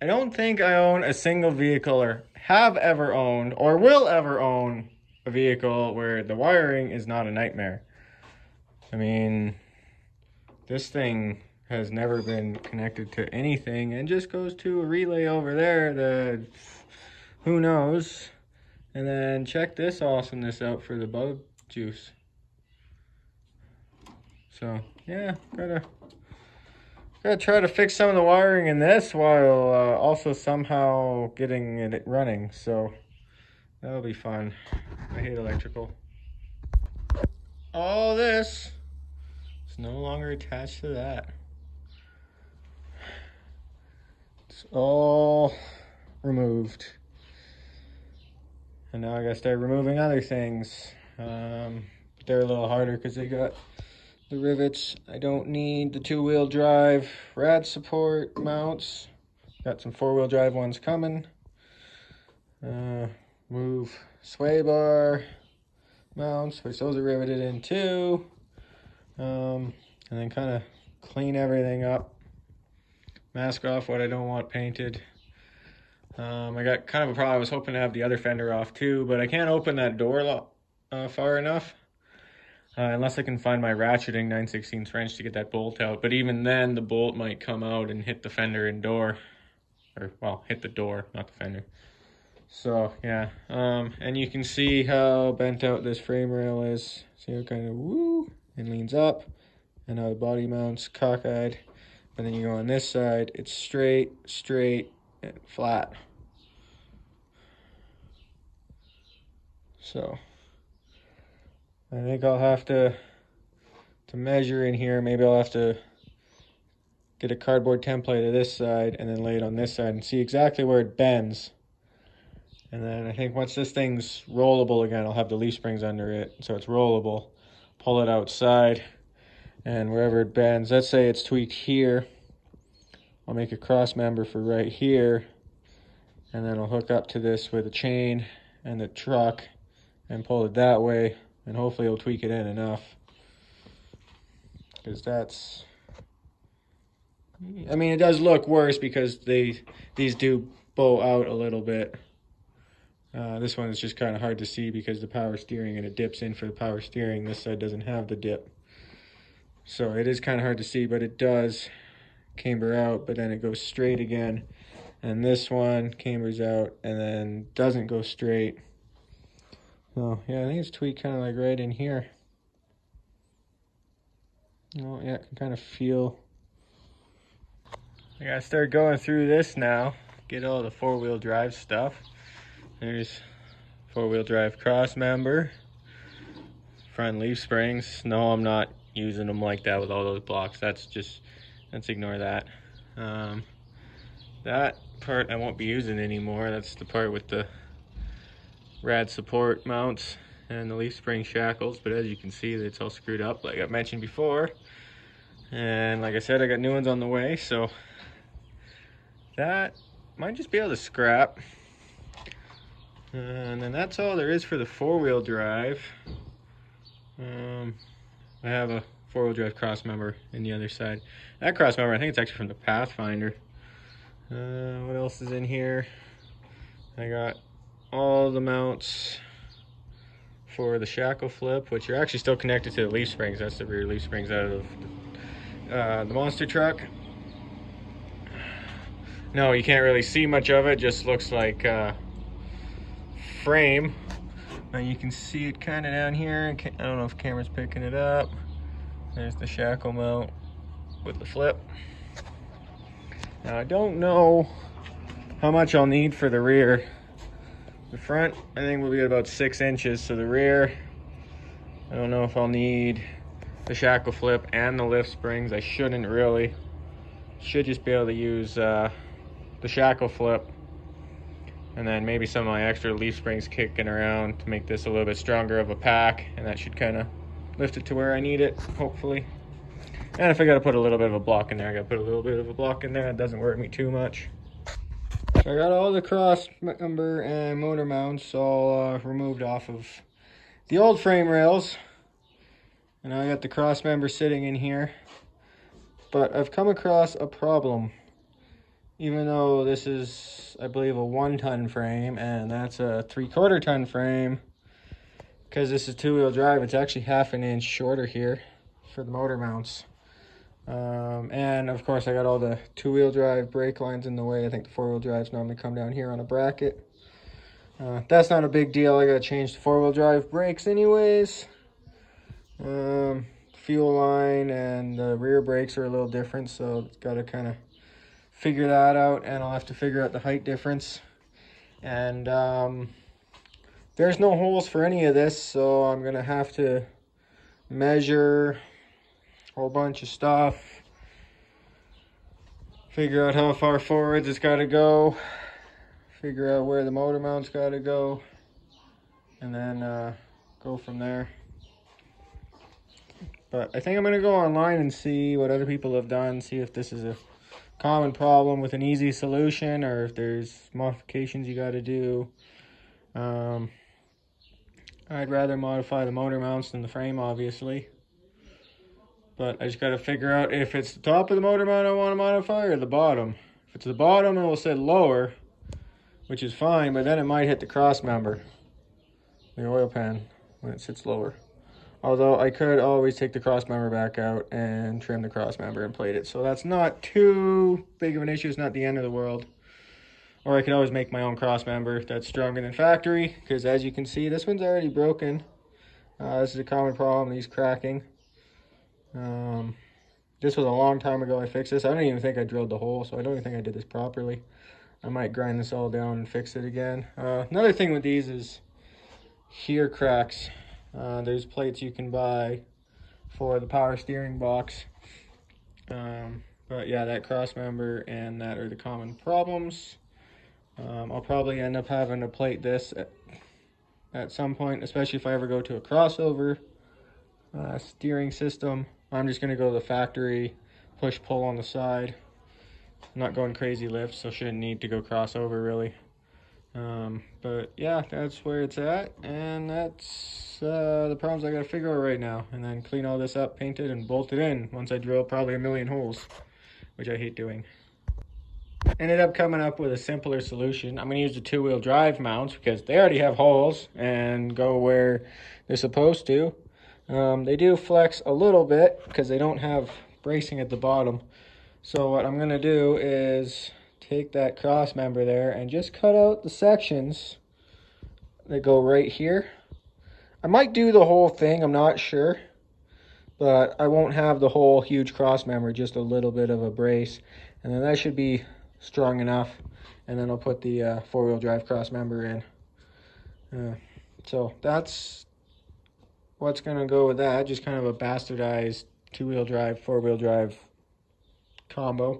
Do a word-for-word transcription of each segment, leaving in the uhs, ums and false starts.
I don't think I own a single vehicle or have ever owned or will ever own a vehicle where the wiring is not a nightmare. I mean, this thing has never been connected to anything and just goes to a relay over there that who knows. And then check this awesomeness out for the bug juice. So yeah, gotta gotta try to fix some of the wiring in this while uh, also somehow getting it running. So that'll be fun. I hate electrical. All this is no longer attached to that. It's all removed. And now I gotta start removing other things. Um, they're a little harder because they got the rivets. I don't need the two-wheel drive rad support mounts. Got some four-wheel drive ones coming. Uh, move sway bar mounts, which those are riveted in too. Um, and then kind of clean everything up. Mask off what I don't want painted. Um, I got kind of a problem. I was hoping to have the other fender off too, but I can't open that door uh, far enough. Uh, unless I can find my ratcheting nine sixteenths wrench to get that bolt out. But even then, the bolt might come out and hit the fender and door. Or, well, hit the door, not the fender. So, yeah. Um, and you can see how bent out this frame rail is. See how it kind of, woo, and leans up. And how the body mounts cockeyed. But then you go on this side, it's straight, straight, and flat. So I think I'll have to to measure in here. Maybe I'll have to get a cardboard template of this side and then lay it on this side and see exactly where it bends. And then I think once this thing's rollable again, I'll have the leaf springs under it so it's rollable. Pull it outside, and wherever it bends, let's say it's tweaked here, I'll make a cross member for right here, and then I'll hook up to this with a chain and the truck and pull it that way, and hopefully it'll tweak it in enough. Because that's, I mean, it does look worse because they these do bow out a little bit. Uh, this one is just kind of hard to see because the power steering, and it dips in for the power steering. This side doesn't have the dip. So it is kind of hard to see, but it does camber out, but then it goes straight again. And this one cambers out and then doesn't go straight. So yeah, I think it's tweaked kind of like right in here. Oh yeah, I can kind of feel. I gotta start going through this now. Get all the four-wheel drive stuff. There's four-wheel drive cross member. Front leaf springs. No, I'm not using them like that with all those blocks. That's just, let's ignore that. Um, that part I won't be using anymore. That's the part with the rad support mounts and the leaf spring shackles. But as you can see, it's all screwed up like I mentioned before. And like I said, I got new ones on the way. So that might just be able to scrap. And then that's all there is for the four-wheel drive. Um, I have a four-wheel drive cross member in the other side. That cross member, I think it's actually from the Pathfinder. Uh, what else is in here? I got all the mounts for the shackle flip, which are actually still connected to the leaf springs. That's the rear leaf springs out of the, uh, the monster truck. No, you can't really see much of it. Just looks like uh, frame. Now you can see it kind of down here. I don't know if the camera's picking it up. There's the shackle mount with the flip. Now I don't know how much I'll need for the rear. The front, I think, will be about six inches. So the rear, I don't know if I'll need the shackle flip and the lift springs. I shouldn't really. Should just be able to use uh, the shackle flip. And then maybe some of my extra leaf springs kicking around to make this a little bit stronger of a pack. And that should kind of lift it to where I need it, hopefully. And if I got to put a little bit of a block in there, I got to put a little bit of a block in there. It doesn't worry me too much. So I got all the cross member and motor mounts all uh, removed off of the old frame rails. And now I got the cross member sitting in here. But I've come across a problem. even though this is, I believe, a one ton frame and that's a three quarter ton frame, because this is two wheel drive, it's actually half an inch shorter here for the motor mounts. Um, and of course I got all the two wheel drive brake lines in the way. I think the four wheel drives normally come down here on a bracket. Uh, that's not a big deal. I gotta change the four wheel drive brakes anyways. Um, fuel line and the rear brakes are a little different, so gotta kind of figure that out, and I'll have to figure out the height difference. And um, there's no holes for any of this, so I'm gonna have to measure a whole bunch of stuff, figure out how far forwards it's got to go, figure out where the motor mount's got to go, and then uh, go from there. But I think I'm going to go online and see what other people have done, see if this is a common problem with an easy solution, or if there's modifications you got to do. Um, I'd rather modify the motor mounts than the frame, obviously. But I just got to figure out if it's the top of the motor mount I want to modify or the bottom. If it's the bottom, it will sit lower, which is fine, but then it might hit the cross member, the oil pan, when it sits lower. Although I could always take the cross member back out and trim the cross member and plate it. So that's not too big of an issue. It's not the end of the world. Or I could always make my own cross member that's stronger than factory, because as you can see, this one's already broken. Uh, this is a common problem, these cracking. Um, this was a long time ago I fixed this. I don't even think I drilled the hole, so I don't even think I did this properly. I might grind this all down and fix it again. Uh, another thing with these is here cracks. Uh, there's plates you can buy for the power steering box. Um, but yeah, that cross member and that are the common problems. Um, I'll probably end up having to plate this at, at some point, especially if I ever go to a crossover uh, steering system. I'm just going to go to the factory, push-pull on the side. I'm not going crazy lifts, so shouldn't need to go crossover really. Um, but yeah, that's where it's at, and that's uh, the problems I gotta figure out right now, and then clean all this up, paint it, and bolt it in once I drill probably a million holes, which I hate doing. Ended up coming up with a simpler solution. I'm gonna use the two-wheel drive mounts because they already have holes and go where they're supposed to. Um, they do flex a little bit because they don't have bracing at the bottom. So what I'm gonna do is take that cross member there and just cut out the sections that go right here. I might do the whole thing, I'm not sure, but I won't have the whole huge cross member, just a little bit of a brace, and then that should be strong enough, and then I'll put the uh, four-wheel drive cross member in. Uh, so that's what's gonna go with that, just kind of a bastardized two-wheel drive, four-wheel drive combo.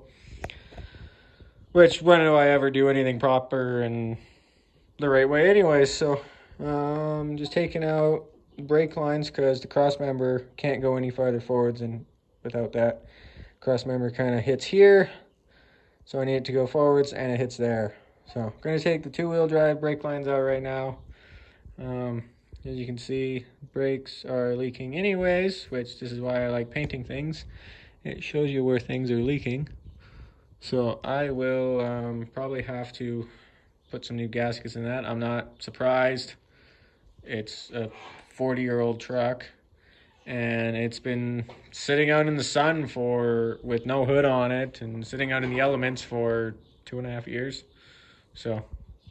Which, when do I ever do anything proper and the right way anyways? So, um, just taking out brake lines because the cross member can't go any farther forwards, and without that, cross member kind of hits here. So I need it to go forwards, and it hits there. So I'm going to take the two-wheel drive brake lines out right now. Um, as you can see, brakes are leaking anyways, which this is why I like painting things. It shows you where things are leaking. So I will um, probably have to put some new gaskets in that. I'm not surprised. It's a forty-year-old truck, and it's been sitting out in the sun for with no hood on it, and sitting out in the elements for two and a half years. So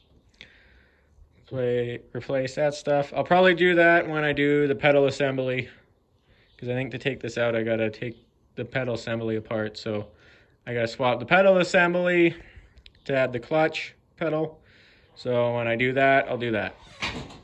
play, replace that stuff. I'll probably do that when I do the pedal assembly, because I think to take this out, I gotta take the pedal assembly apart. So I gotta swap the pedal assembly to add the clutch pedal. So when I do that, I'll do that.